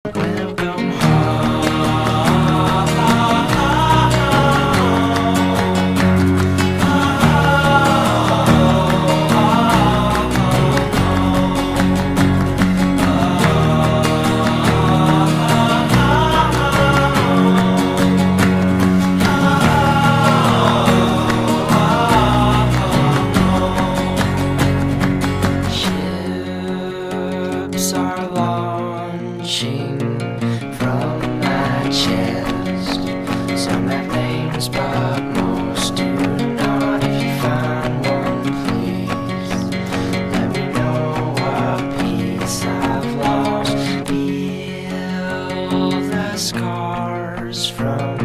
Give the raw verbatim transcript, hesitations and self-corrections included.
when I come are launching from my chest. Some have names, but most do not. If you find one, please let me know what piece I've lost. Heal the scars from